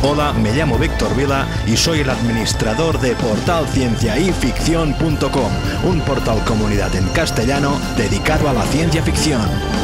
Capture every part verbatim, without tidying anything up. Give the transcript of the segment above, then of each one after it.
Hola, me llamo Víctor Vila y soy el administrador de portal ciencia y ficción punto com, un portal comunidad en castellano dedicado a la ciencia ficción.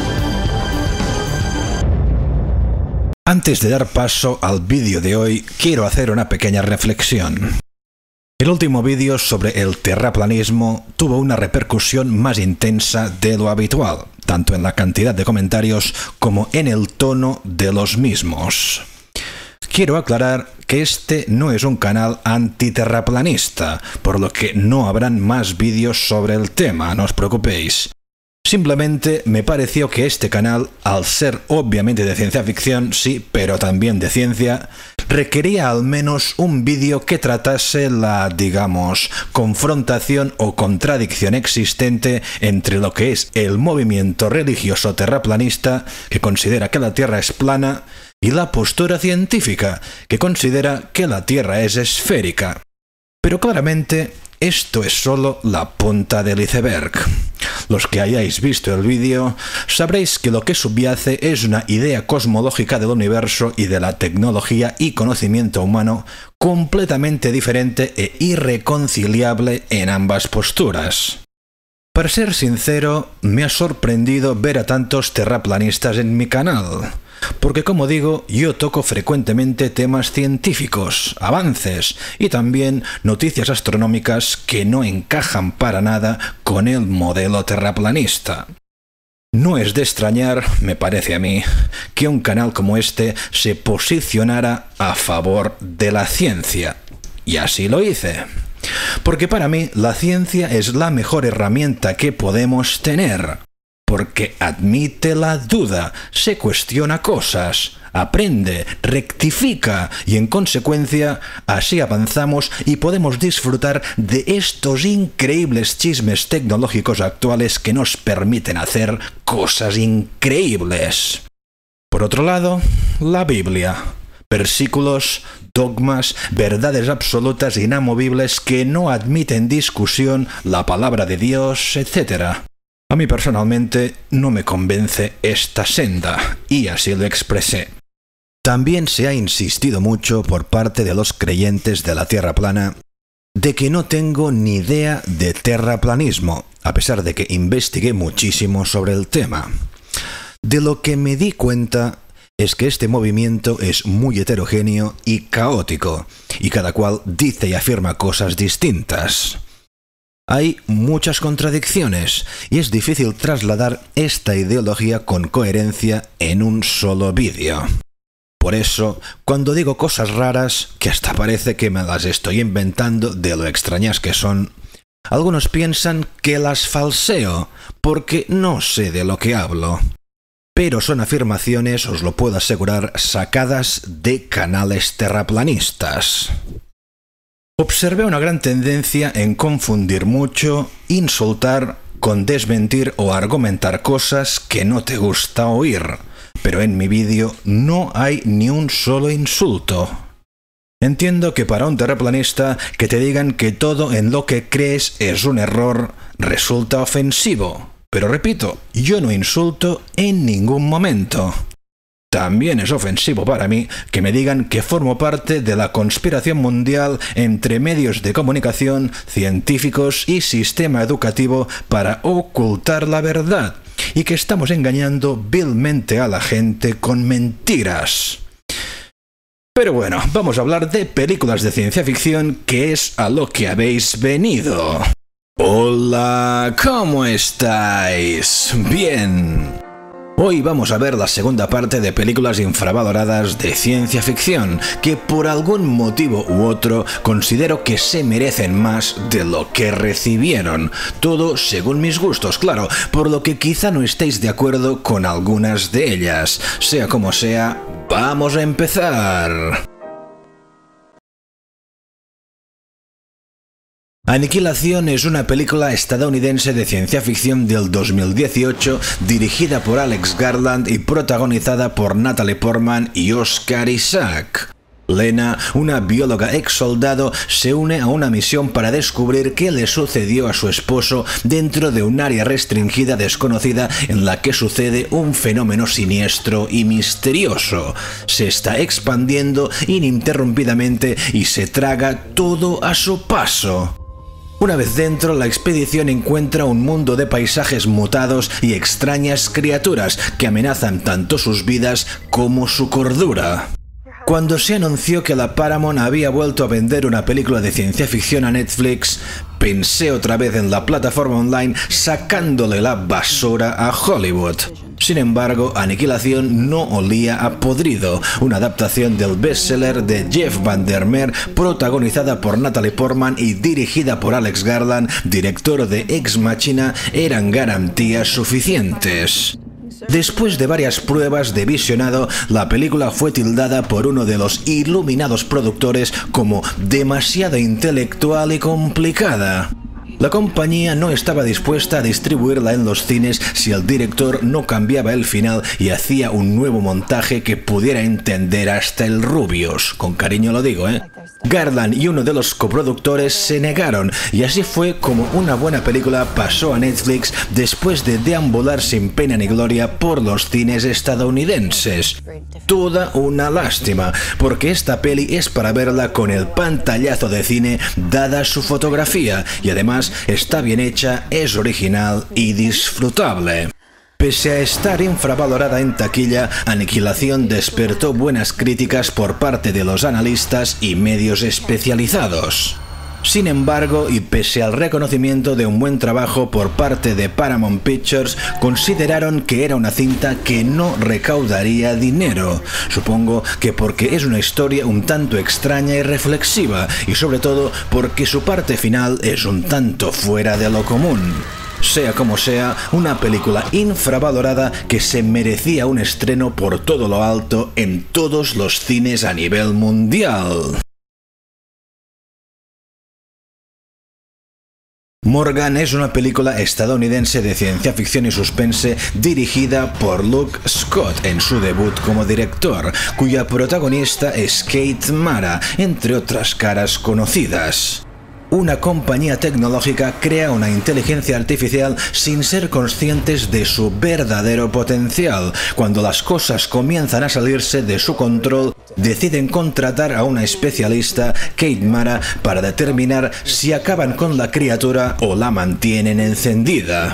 Antes de dar paso al vídeo de hoy, quiero hacer una pequeña reflexión. El último vídeo sobre el terraplanismo tuvo una repercusión más intensa de lo habitual, tanto en la cantidad de comentarios como en el tono de los mismos. Quiero aclarar que este no es un canal antiterraplanista, por lo que no habrán más vídeos sobre el tema, no os preocupéis. Simplemente me pareció que este canal, al ser obviamente de ciencia ficción, sí, pero también de ciencia, requería al menos un vídeo que tratase la, digamos, confrontación o contradicción existente entre lo que es el movimiento religioso terraplanista, que considera que la Tierra es plana, y la postura científica, que considera que la Tierra es esférica. Pero claramente, esto es solo la punta del iceberg. Los que hayáis visto el vídeo sabréis que lo que subyace es una idea cosmológica del universo y de la tecnología y conocimiento humano completamente diferente e irreconciliable en ambas posturas. Para ser sincero, me ha sorprendido ver a tantos terraplanistas en mi canal. Porque, como digo, yo toco frecuentemente temas científicos, avances y también noticias astronómicas que no encajan para nada con el modelo terraplanista. No es de extrañar, me parece a mí, que un canal como este se posicionara a favor de la ciencia. Y así lo hice. Porque para mí la ciencia es la mejor herramienta que podemos tener. Porque admite la duda, se cuestiona cosas, aprende, rectifica y en consecuencia así avanzamos y podemos disfrutar de estos increíbles chismes tecnológicos actuales que nos permiten hacer cosas increíbles. Por otro lado, la Biblia. Versículos, dogmas, verdades absolutas inamovibles que no admiten discusión, la palabra de Dios, etcétera. A mí personalmente no me convence esta senda, y así lo expresé. También se ha insistido mucho por parte de los creyentes de la Tierra plana de que no tengo ni idea de terraplanismo, a pesar de que investigué muchísimo sobre el tema. De lo que me di cuenta es que este movimiento es muy heterogéneo y caótico, y cada cual dice y afirma cosas distintas. Hay muchas contradicciones y es difícil trasladar esta ideología con coherencia en un solo vídeo. Por eso, cuando digo cosas raras, que hasta parece que me las estoy inventando de lo extrañas que son, algunos piensan que las falseo porque no sé de lo que hablo. Pero son afirmaciones, os lo puedo asegurar, sacadas de canales terraplanistas. Observé una gran tendencia en confundir mucho, insultar, con desmentir o argumentar cosas que no te gusta oír. Pero en mi vídeo no hay ni un solo insulto. Entiendo que para un terraplanista que te digan que todo en lo que crees es un error resulta ofensivo. Pero repito, yo no insulto en ningún momento. También es ofensivo para mí que me digan que formo parte de la conspiración mundial entre medios de comunicación, científicos y sistema educativo para ocultar la verdad y que estamos engañando vilmente a la gente con mentiras. Pero bueno, vamos a hablar de películas de ciencia ficción, que es a lo que habéis venido. Hola, ¿cómo estáis? Bien. Hoy vamos a ver la segunda parte de películas infravaloradas de ciencia ficción, que por algún motivo u otro considero que se merecen más de lo que recibieron. Todo según mis gustos, claro, por lo que quizá no estéis de acuerdo con algunas de ellas. Sea como sea, ¡vamos a empezar! Aniquilación es una película estadounidense de ciencia ficción del dos mil dieciocho dirigida por Alex Garland y protagonizada por Natalie Portman y Oscar Isaac. Lena, una bióloga ex soldado, se une a una misión para descubrir qué le sucedió a su esposo dentro de un área restringida desconocida en la que sucede un fenómeno siniestro y misterioso. Se está expandiendo ininterrumpidamente y se traga todo a su paso. Una vez dentro, la expedición encuentra un mundo de paisajes mutados y extrañas criaturas que amenazan tanto sus vidas como su cordura. Cuando se anunció que la Paramount había vuelto a vender una película de ciencia ficción a Netflix, pensé otra vez en la plataforma online sacándole la basura a Hollywood. Sin embargo, Aniquilación no olía a podrido, una adaptación del bestseller de Jeff Vandermeer, protagonizada por Natalie Portman y dirigida por Alex Garland, director de Ex Machina, eran garantías suficientes. Después de varias pruebas de visionado, la película fue tildada por uno de los iluminados productores como demasiado intelectual y complicada. La compañía no estaba dispuesta a distribuirla en los cines si el director no cambiaba el final y hacía un nuevo montaje que pudiera entender hasta el Rubius. Con cariño lo digo, ¿eh? Garland y uno de los coproductores se negaron, y así fue como una buena película pasó a Netflix después de deambular sin pena ni gloria por los cines estadounidenses. Toda una lástima, porque esta peli es para verla con el pantallazo de cine dada su fotografía, y además está bien hecha, es original y disfrutable. Pese a estar infravalorada en taquilla, Aniquilación despertó buenas críticas por parte de los analistas y medios especializados. Sin embargo, y pese al reconocimiento de un buen trabajo por parte de Paramount Pictures, consideraron que era una cinta que no recaudaría dinero. Supongo que porque es una historia un tanto extraña y reflexiva, y sobre todo porque su parte final es un tanto fuera de lo común. Sea como sea, una película infravalorada que se merecía un estreno por todo lo alto en todos los cines a nivel mundial. Morgan es una película estadounidense de ciencia ficción y suspense dirigida por Luke Scott en su debut como director, cuya protagonista es Kate Mara, entre otras caras conocidas. Una compañía tecnológica crea una inteligencia artificial sin ser conscientes de su verdadero potencial. Cuando las cosas comienzan a salirse de su control, deciden contratar a una especialista, Kate Mara, para determinar si acaban con la criatura o la mantienen encendida.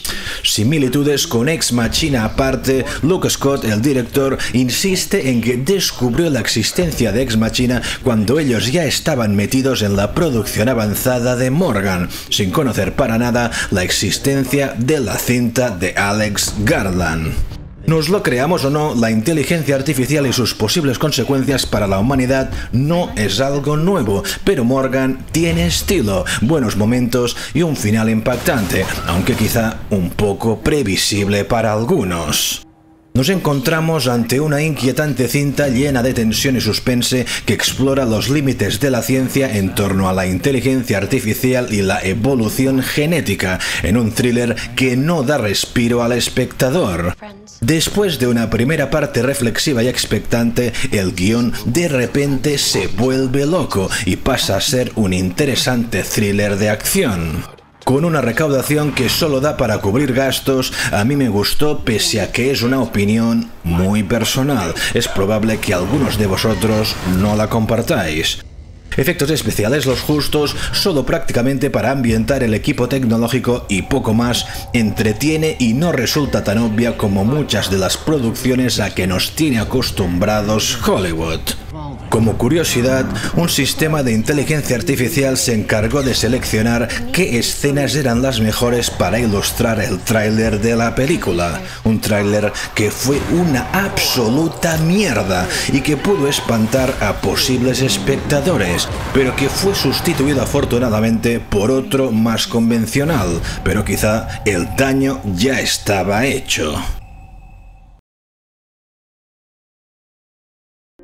Similitudes con Ex Machina aparte, Luke Scott, el director, insiste en que descubrió la existencia de Ex Machina cuando ellos ya estaban metidos en la producción avanzada de Morgan, sin conocer para nada la existencia de la cinta de Alex Garland. Nos lo creamos o no, la inteligencia artificial y sus posibles consecuencias para la humanidad no es algo nuevo, pero Morgan tiene estilo, buenos momentos y un final impactante, aunque quizá un poco previsible para algunos. Nos encontramos ante una inquietante cinta llena de tensión y suspense que explora los límites de la ciencia en torno a la inteligencia artificial y la evolución genética, en un thriller que no da respiro al espectador. Después de una primera parte reflexiva y expectante, el guión de repente se vuelve loco y pasa a ser un interesante thriller de acción. Con una recaudación que solo da para cubrir gastos, a mí me gustó pese a que es una opinión muy personal. Es probable que algunos de vosotros no la compartáis. Efectos especiales los justos, solo prácticamente para ambientar el equipo tecnológico y poco más, entretiene y no resulta tan obvia como muchas de las producciones a que nos tiene acostumbrados Hollywood. Como curiosidad, un sistema de inteligencia artificial se encargó de seleccionar qué escenas eran las mejores para ilustrar el tráiler de la película. Un tráiler que fue una absoluta mierda y que pudo espantar a posibles espectadores, pero que fue sustituido afortunadamente por otro más convencional, pero quizá el daño ya estaba hecho.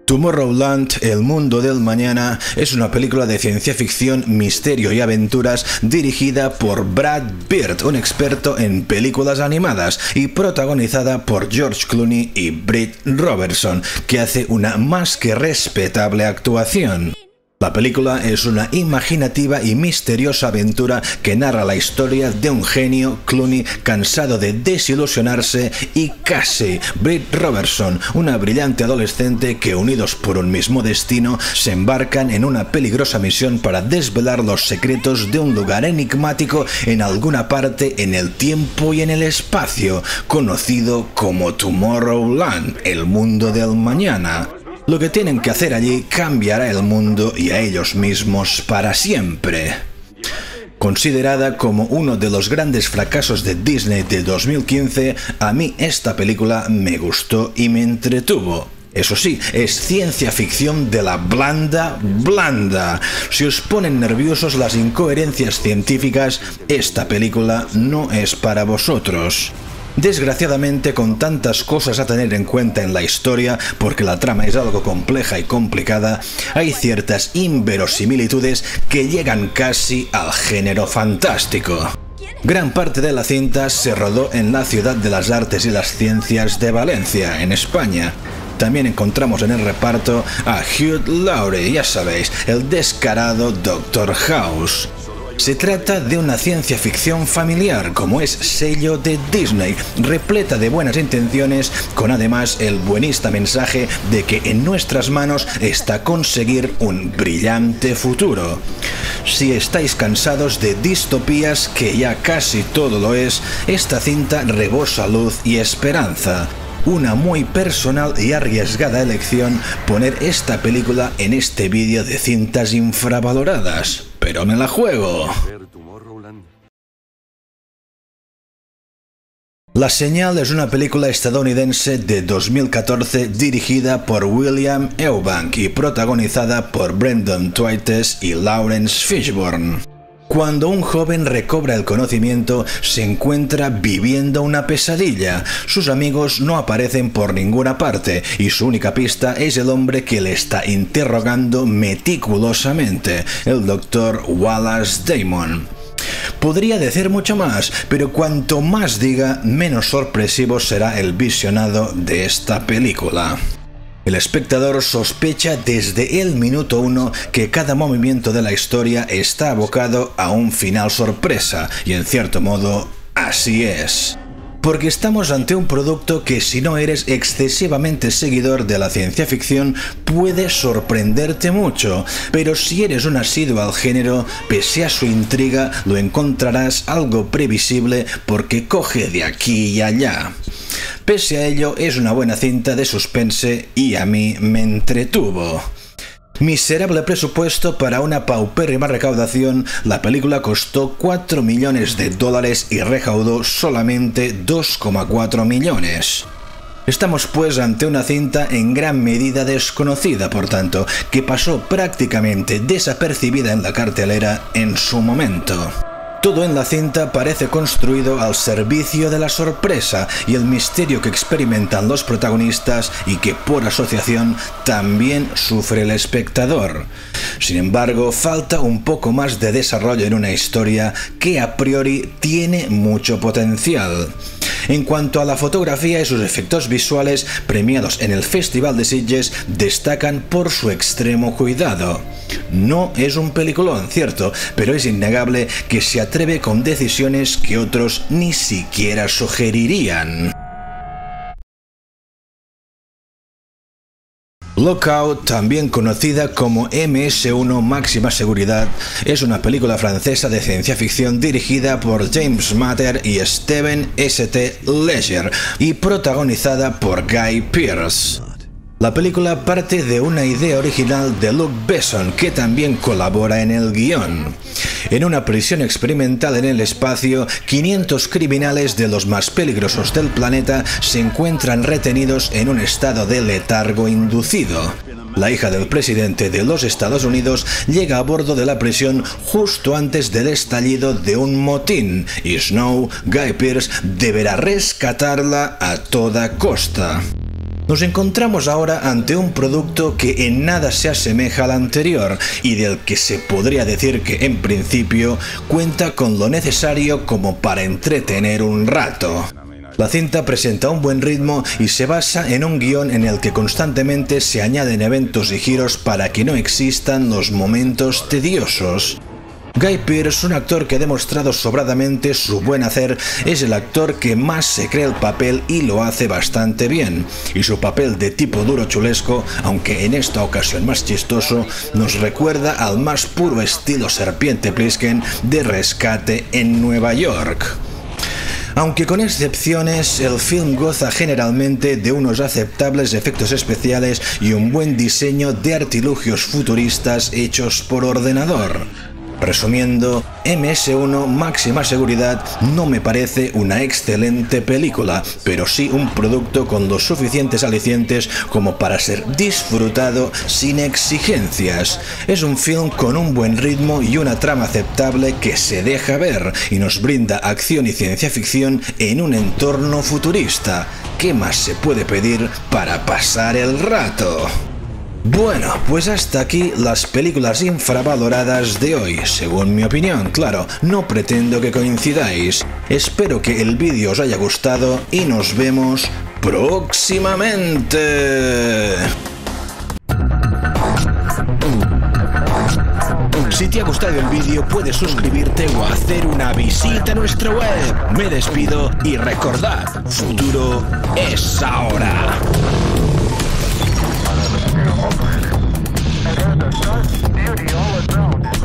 Tomorrowland, El mundo del mañana, es una película de ciencia ficción, misterio y aventuras dirigida por Brad Bird, un experto en películas animadas, y protagonizada por George Clooney y Britt Robertson, que hace una más que respetable actuación. La película es una imaginativa y misteriosa aventura que narra la historia de un genio, Clooney, cansado de desilusionarse, y Cassie, Britt Robertson, una brillante adolescente que, unidos por un mismo destino, se embarcan en una peligrosa misión para desvelar los secretos de un lugar enigmático en alguna parte en el tiempo y en el espacio, conocido como Tomorrowland, el mundo del mañana. Lo que tienen que hacer allí cambiará el mundo y a ellos mismos para siempre. Considerada como uno de los grandes fracasos de Disney de dos mil quince, a mí esta película me gustó y me entretuvo. Eso sí, es ciencia ficción de la blanda, blanda. Si os ponen nerviosos las incoherencias científicas, esta película no es para vosotros. Desgraciadamente, con tantas cosas a tener en cuenta en la historia, porque la trama es algo compleja y complicada, hay ciertas inverosimilitudes que llegan casi al género fantástico. Gran parte de la cinta se rodó en la Ciudad de las Artes y las Ciencias de Valencia, en España. También encontramos en el reparto a Hugh Laurie, ya sabéis, el descarado Doctor House. Se trata de una ciencia ficción familiar, como es sello de Disney, repleta de buenas intenciones, con además el buenista mensaje de que en nuestras manos está conseguir un brillante futuro. Si estáis cansados de distopías, que ya casi todo lo es, esta cinta rebosa luz y esperanza. Una muy personal y arriesgada elección poner esta película en este vídeo de cintas infravaloradas, pero me la juego. La Señal es una película estadounidense de dos mil catorce dirigida por William Eubank y protagonizada por Brendan Thwaites y Lawrence Fishburne. Cuando un joven recobra el conocimiento, se encuentra viviendo una pesadilla. Sus amigos no aparecen por ninguna parte y su única pista es el hombre que le está interrogando meticulosamente, el doctor Wallace Damon. Podría decir mucho más, pero cuanto más diga, menos sorpresivo será el visionado de esta película. El espectador sospecha desde el minuto uno que cada movimiento de la historia está abocado a un final sorpresa, y en cierto modo, así es. Porque estamos ante un producto que, si no eres excesivamente seguidor de la ciencia ficción, puede sorprenderte mucho, pero si eres un asiduo al género, pese a su intriga, lo encontrarás algo previsible porque coge de aquí y allá. Pese a ello, es una buena cinta de suspense y a mí me entretuvo. Miserable presupuesto para una paupérrima recaudación, la película costó cuatro millones de dólares y recaudó solamente dos coma cuatro millones. Estamos pues ante una cinta en gran medida desconocida, por tanto, que pasó prácticamente desapercibida en la cartelera en su momento. Todo en la cinta parece construido al servicio de la sorpresa y el misterio que experimentan los protagonistas y que por asociación también sufre el espectador. Sin embargo, falta un poco más de desarrollo en una historia que a priori tiene mucho potencial. En cuanto a la fotografía y sus efectos visuales, premiados en el Festival de Sitges, destacan por su extremo cuidado. No es un peliculón, cierto, pero es innegable que se atreve con decisiones que otros ni siquiera sugerirían. Lookout, también conocida como eme ese uno Máxima Seguridad, es una película francesa de ciencia ficción dirigida por James Matter y Stephen ese te Ledger y protagonizada por Guy Pearce. La película parte de una idea original de Luc Besson, que también colabora en el guión. En una prisión experimental en el espacio, quinientos criminales de los más peligrosos del planeta se encuentran retenidos en un estado de letargo inducido. La hija del presidente de los Estados Unidos llega a bordo de la prisión justo antes del estallido de un motín, y Snow, Guy Pearce, deberá rescatarla a toda costa. Nos encontramos ahora ante un producto que en nada se asemeja al anterior y del que se podría decir que en principio cuenta con lo necesario como para entretener un rato. La cinta presenta un buen ritmo y se basa en un guión en el que constantemente se añaden eventos y giros para que no existan los momentos tediosos. Guy Pearce, un actor que ha demostrado sobradamente su buen hacer, es el actor que más se cree el papel y lo hace bastante bien. Y su papel de tipo duro chulesco, aunque en esta ocasión más chistoso, nos recuerda al más puro estilo Serpiente Plisken de Rescate en Nueva York. Aunque con excepciones, el film goza generalmente de unos aceptables efectos especiales y un buen diseño de artilugios futuristas hechos por ordenador. Resumiendo, M S uno Máxima Seguridad no me parece una excelente película, pero sí un producto con los suficientes alicientes como para ser disfrutado sin exigencias. Es un film con un buen ritmo y una trama aceptable que se deja ver y nos brinda acción y ciencia ficción en un entorno futurista. ¿Qué más se puede pedir para pasar el rato? Bueno, pues hasta aquí las películas infravaloradas de hoy, según mi opinión, claro, no pretendo que coincidáis. Espero que el vídeo os haya gustado y nos vemos próximamente. Si te ha gustado el vídeo, puedes suscribirte o hacer una visita a nuestra web. Me despido y recordad, futuro es ahora. And there's a dark beauty all around.